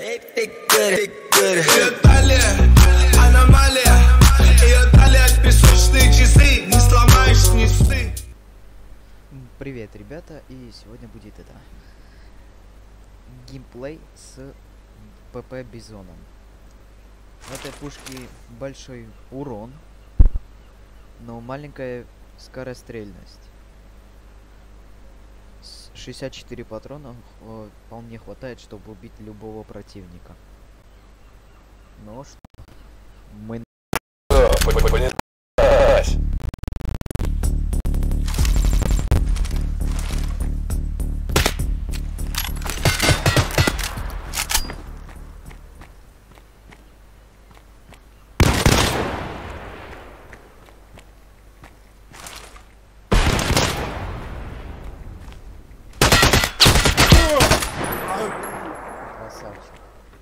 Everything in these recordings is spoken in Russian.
Ее талия, аномалия. Ее талия, песочные часы. Не сломаешь, не ссы. Привет, ребята, и сегодня будет геймплей с ПП Бизоном. В этой пушке большой урон, но маленькая скорострельность. 64 патрона вполне хватает, чтобы убить любого противника. Ну что, мы... Красавчик.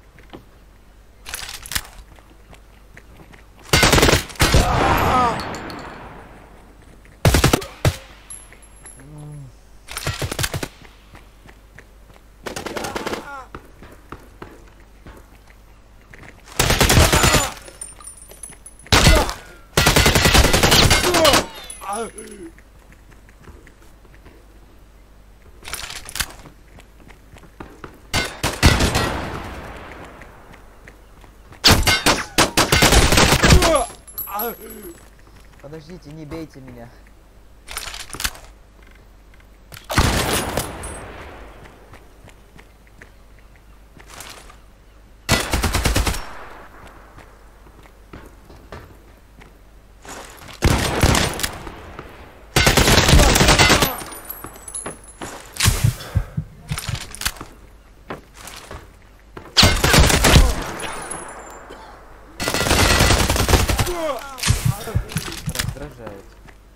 Подождите, не бейте меня. Раздражает.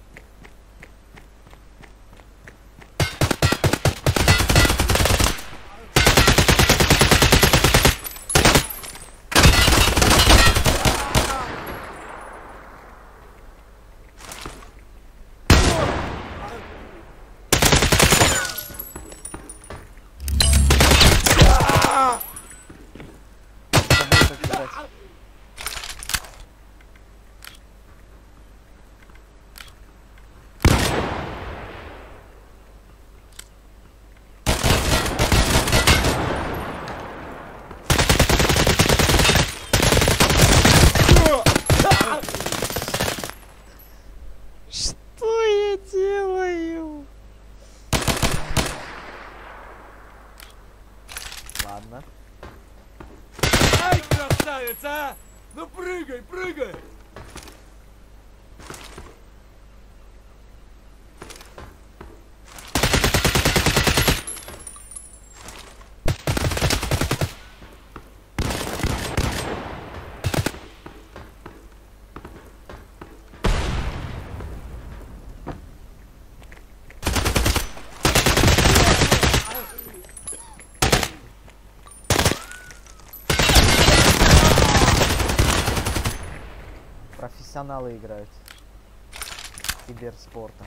Что я делаю? Ладно. Ай, красавица, а! Ну прыгай, прыгай! Профессионалы играют киберспорта.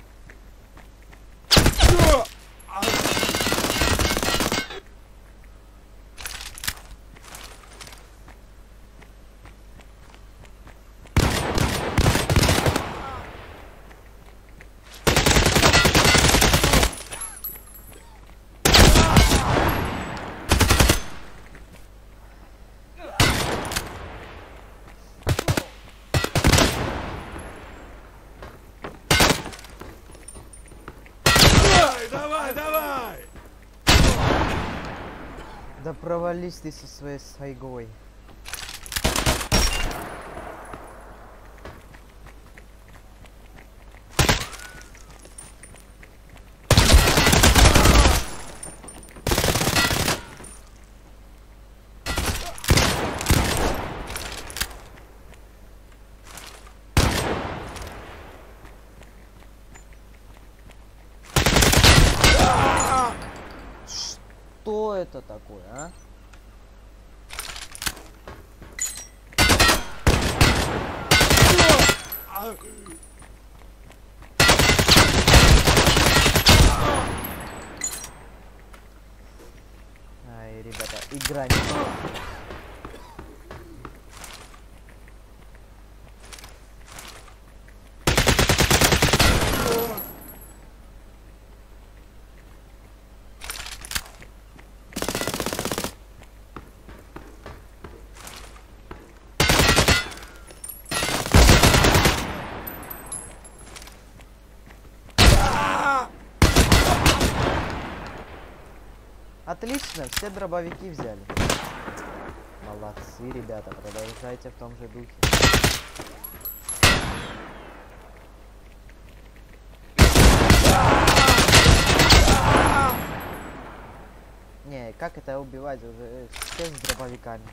Давай, давай! Да провались ты со своей сайгой. Что это такое, а? Ай, ребята, грани. Отлично, все дробовики взяли. Молодцы, ребята, продолжайте в том же духе. Не, как это убивать уже все с дробовиками?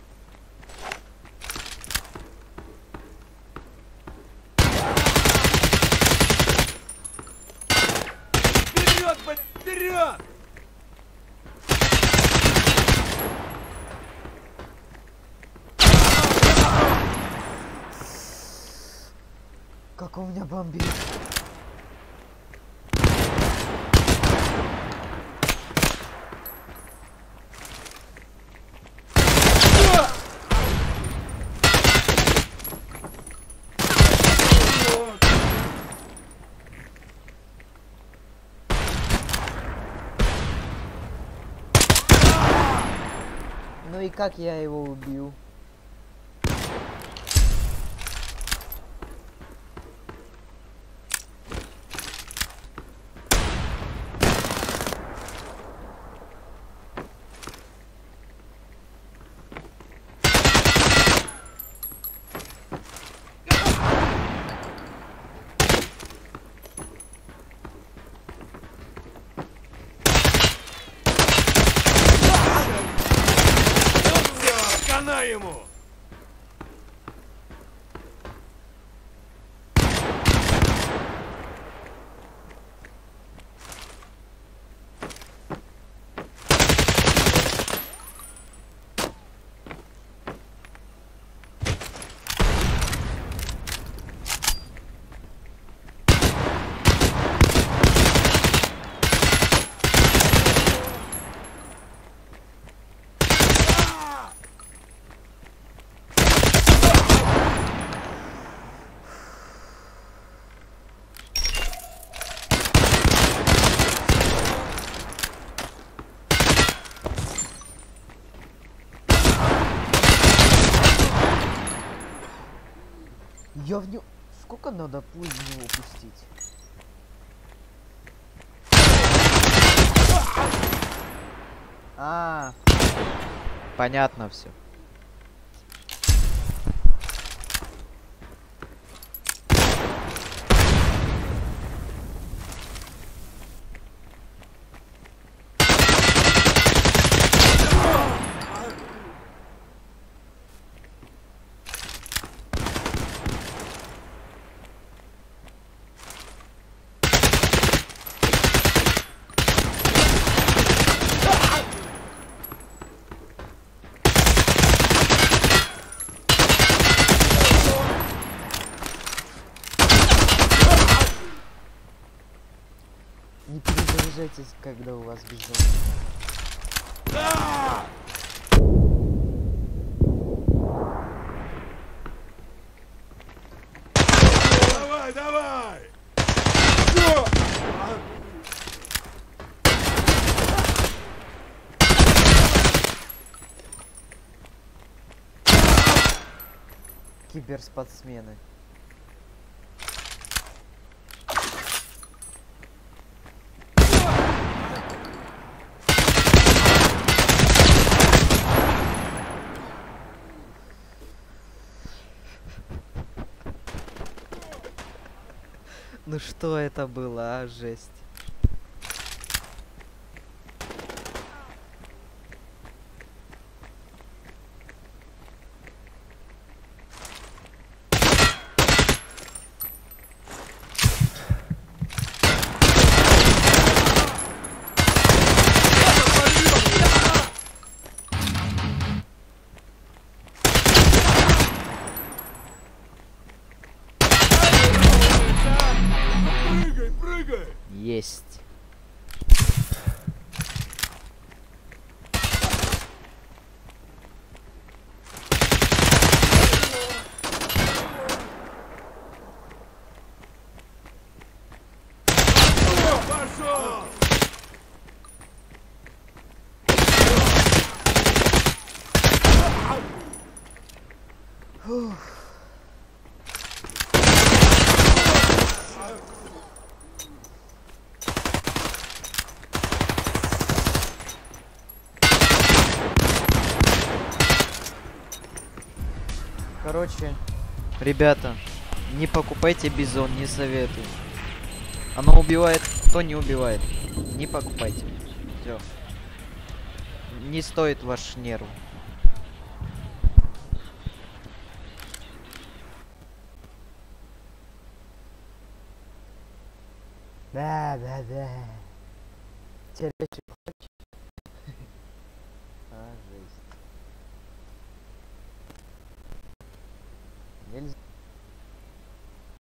Вперед, блядь, вперед! Как у меня бомбит. Ну и как я его убил? Хана ему! Я в него... Сколько надо пуль в него пустить? Понятно все. Не перезаряжайтесь, когда у вас безумие. Да! Давай, давай! Киберспортсмены. Ну что это было, а? Жесть. Прыгай, прыгай! Есть. Фух. Короче, ребята, не покупайте бизон, не советую. Оно убивает, кто не убивает. Не покупайте. Все. Не стоит ваш нерв. Да. Телечек хочешь? А, жесть. Нельзя.